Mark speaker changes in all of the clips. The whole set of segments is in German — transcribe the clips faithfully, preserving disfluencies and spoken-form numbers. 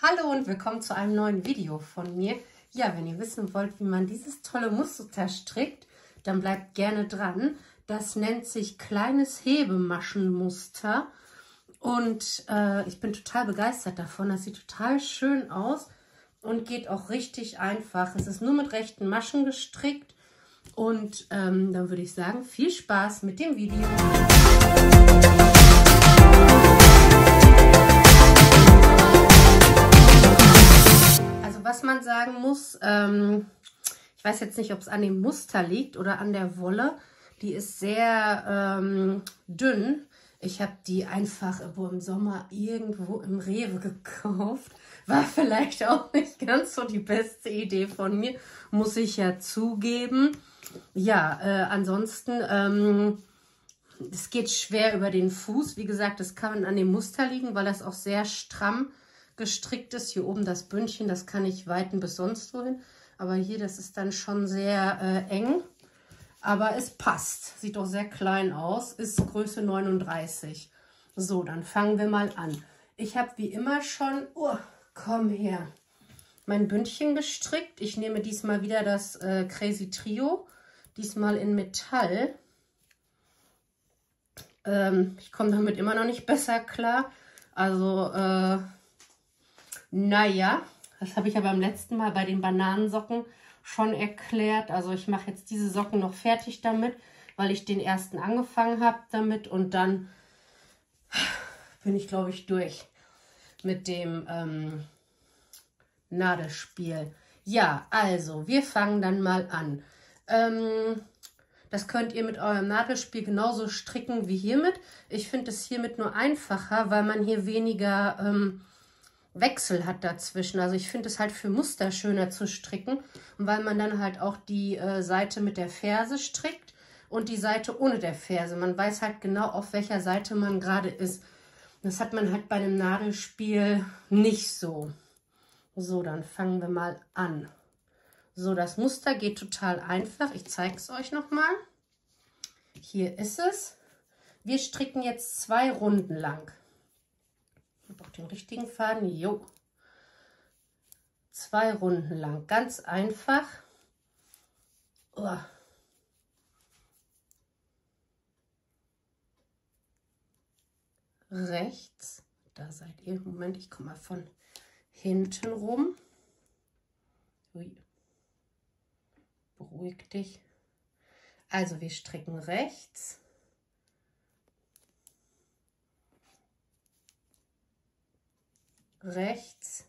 Speaker 1: Hallo und willkommen zu einem neuen Video von mir. Ja, wenn ihr wissen wollt, wie man dieses tolle Muster strickt, dann bleibt gerne dran. Das nennt sich kleines Hebemaschenmuster und äh, ich bin total begeistert davon. Das sieht total schön aus und geht auch richtig einfach. Es ist nur mit rechten Maschen gestrickt und ähm, dann würde ich sagen, viel Spaß mit dem Video. Was man sagen muss, ähm, ich weiß jetzt nicht, ob es an dem Muster liegt oder an der Wolle. Die ist sehr ähm, dünn. Ich habe die einfach im Sommer irgendwo im Rewe gekauft. War vielleicht auch nicht ganz so die beste Idee von mir, muss ich ja zugeben. Ja, äh, ansonsten, ähm, es geht schwer über den Fuß. Wie gesagt, das kann an dem Muster liegen, weil das auch sehr stramm gestrickt ist. Hier oben das Bündchen, das kann ich weiten bis sonst wohin. Aber hier, das ist dann schon sehr äh, eng. Aber es passt. Sieht doch sehr klein aus. Ist Größe neununddreißig. So, dann fangen wir mal an. Ich habe wie immer schon, oh, komm her, mein Bündchen gestrickt. Ich nehme diesmal wieder das äh, Crazy Trio. Diesmal in Metall. Ähm, ich komme damit immer noch nicht besser klar. Also, äh, Naja, das habe ich ja beim letzten Mal bei den Bananensocken schon erklärt. Also ich mache jetzt diese Socken noch fertig damit, weil ich den ersten angefangen habe damit. Und dann bin ich, glaube ich, durch mit dem ähm, Nadelspiel. Ja, also wir fangen dann mal an. Ähm, das könnt ihr mit eurem Nadelspiel genauso stricken wie hiermit. Ich finde es hiermit nur einfacher, weil man hier weniger Ähm, Wechsel hat dazwischen. Also ich finde es halt für Muster schöner zu stricken, weil man dann halt auch die äh, Seite mit der Ferse strickt und die Seite ohne der Ferse. Man weiß halt genau, auf welcher Seite man gerade ist. Das hat man halt bei einem Nadelspiel nicht so. So, dann fangen wir mal an. So, das Muster geht total einfach. Ich zeige es euch nochmal. Hier ist es. Wir stricken jetzt zwei Runden lang. Ich habe auch den richtigen Faden. Jo. Zwei Runden lang. Ganz einfach. Oh. Rechts. Da seid ihr. Moment, ich komme mal von hinten rum. Ui. Beruhig dich. Also wir stricken rechts. Rechts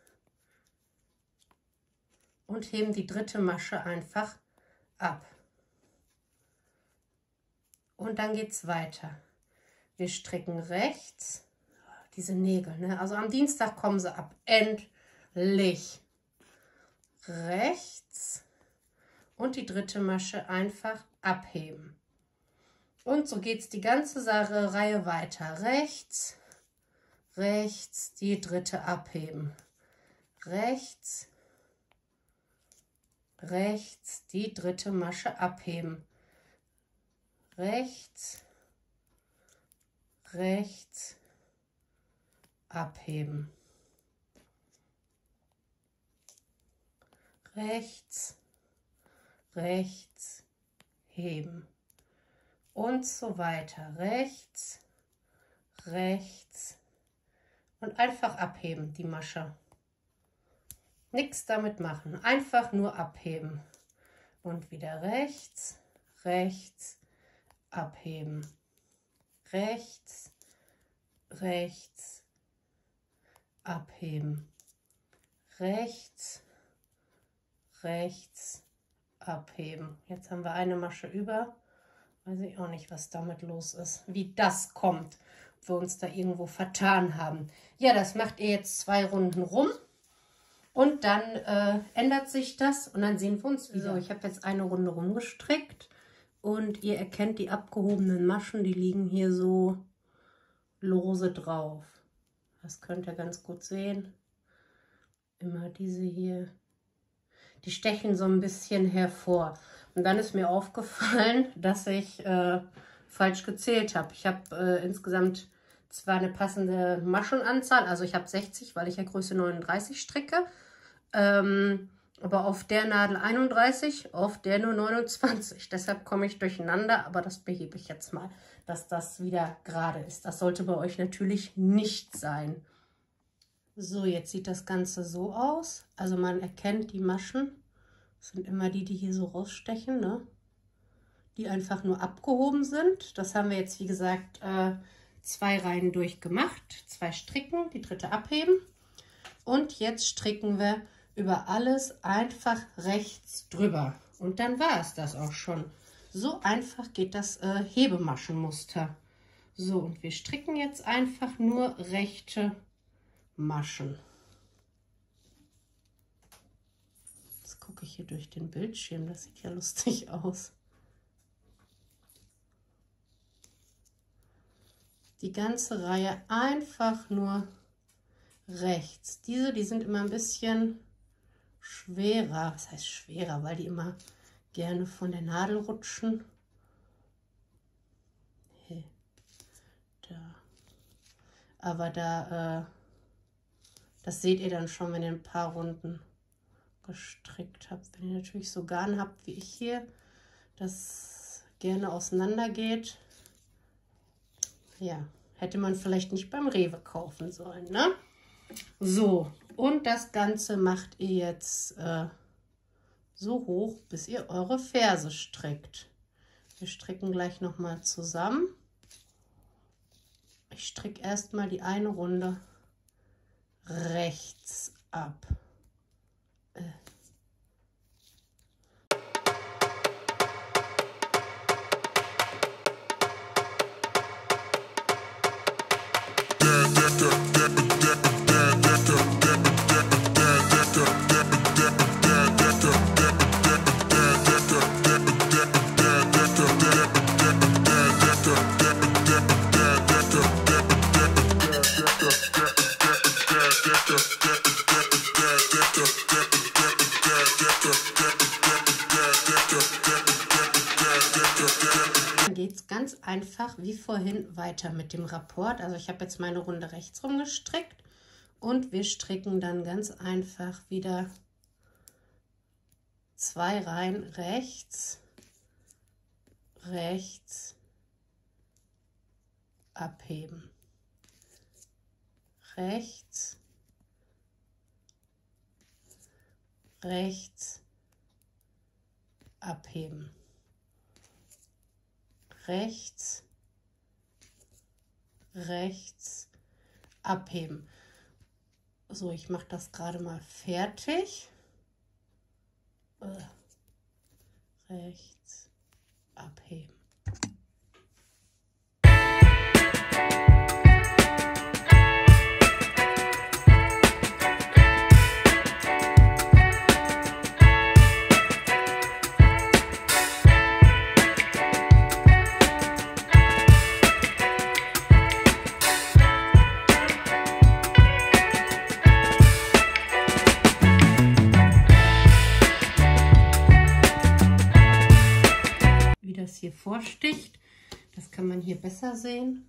Speaker 1: und heben die dritte Masche einfach ab. Und dann geht es weiter. Wir stricken rechts, diese Nägel, ne? Also am Dienstag kommen sie ab. Endlich. Rechts und die dritte Masche einfach abheben. Und so geht es die ganze Sache, Reihe weiter. Rechts. Rechts, die dritte abheben. Rechts, rechts, die dritte Masche abheben. Rechts, rechts, abheben. Rechts, rechts, heben. Und so weiter. Rechts, rechts, und einfach abheben, die Masche. Nichts damit machen, einfach nur abheben. Und wieder rechts, rechts, abheben. Rechts, rechts, abheben. Rechts, rechts, abheben. Jetzt haben wir eine Masche über. Weiß ich auch nicht, was damit los ist, wie das kommt. Wir uns da irgendwo vertan haben. Ja, das macht ihr jetzt zwei Runden rum und dann äh, ändert sich das und dann sehen wir uns wieder. So, ich habe jetzt eine Runde rumgestrickt und ihr erkennt die abgehobenen Maschen, die liegen hier so lose drauf. Das könnt ihr ganz gut sehen. Immer diese hier. Die stechen so ein bisschen hervor. Und dann ist mir aufgefallen, dass ich äh, falsch gezählt habe. Ich habe äh, insgesamt zwar eine passende Maschenanzahl, also ich habe sechzig, weil ich ja Größe neununddreißig stricke, ähm, aber auf der Nadel einunddreißig, auf der nur neunundzwanzig. Deshalb komme ich durcheinander, aber das behebe ich jetzt mal, dass das wieder gerade ist. Das sollte bei euch natürlich nicht sein. So, jetzt sieht das Ganze so aus. Also man erkennt die Maschen. Das sind immer die, die hier so rausstechen, ne? Die einfach nur abgehoben sind. Das haben wir jetzt, wie gesagt, äh, zwei Reihen durchgemacht. Zwei stricken, die dritte abheben. Und jetzt stricken wir über alles einfach rechts drüber. Und dann war es das auch schon. So einfach geht das äh, Hebemaschenmuster. So, und wir stricken jetzt einfach nur rechte Maschen. Jetzt gucke ich hier durch den Bildschirm. Das sieht ja lustig aus. Die ganze Reihe einfach nur rechts. Diese, die sind immer ein bisschen schwerer. Was heißt schwerer? Weil die immer gerne von der Nadel rutschen. Hey, da. Aber da, äh, das seht ihr dann schon, wenn ihr ein paar Runden gestrickt habt. Wenn ihr natürlich so Garn habt wie ich hier, das gerne auseinander geht. Ja, hätte man vielleicht nicht beim Rewe kaufen sollen, ne? So, und das Ganze macht ihr jetzt äh, so hoch, bis ihr eure Ferse strickt. Wir stricken gleich nochmal zusammen. Ich stricke erstmal die eine Runde rechts ab. Äh. Dann geht es ganz einfach wie vorhin weiter mit dem Rapport. Also ich habe jetzt meine Runde rechts rum gestrickt und wir stricken dann ganz einfach wieder zwei Reihen rechts, rechts, abheben, rechts, rechts, abheben, rechts, rechts, abheben. So, ich mache das gerade mal fertig. Rechts, abheben. Hier vorsticht. Das kann man hier besser sehen.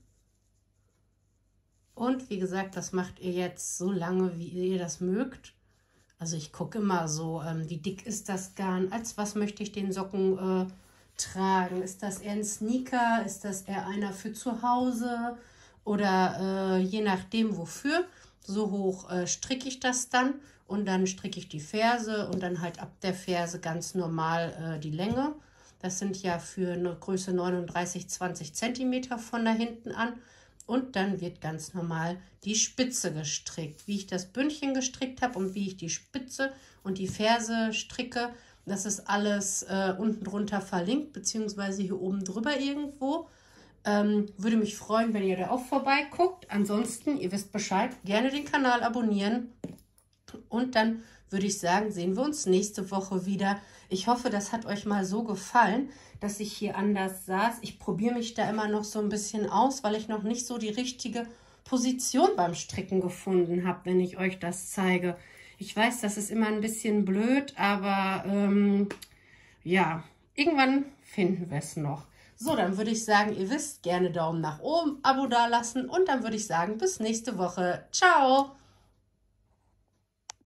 Speaker 1: Und wie gesagt, das macht ihr jetzt so lange, wie ihr das mögt. Also ich gucke immer so, ähm, wie dick ist das Garn, als was möchte ich den Socken äh, tragen. Ist das eher ein Sneaker, ist das eher einer für zu Hause oder äh, je nachdem wofür. So hoch äh, stricke ich das dann und dann stricke ich die Ferse und dann halt ab der Ferse ganz normal äh, die Länge. Das sind ja für eine Größe neununddreißig zwanzig Zentimeter von da hinten an. Und dann wird ganz normal die Spitze gestrickt. Wie ich das Bündchen gestrickt habe und wie ich die Spitze und die Ferse stricke, das ist alles äh, unten drunter verlinkt, beziehungsweise hier oben drüber irgendwo. Ähm, würde mich freuen, wenn ihr da auch vorbeiguckt. Ansonsten, ihr wisst Bescheid, gerne den Kanal abonnieren. Und dann würde ich sagen, sehen wir uns nächste Woche wieder. Ich hoffe, das hat euch mal so gefallen, dass ich hier anders saß. Ich probiere mich da immer noch so ein bisschen aus, weil ich noch nicht so die richtige Position beim Stricken gefunden habe, wenn ich euch das zeige. Ich weiß, das ist immer ein bisschen blöd, aber ähm, ja, irgendwann finden wir es noch. So, dann würde ich sagen, ihr wisst, gerne Daumen nach oben, Abo dalassen und dann würde ich sagen, bis nächste Woche. Ciao!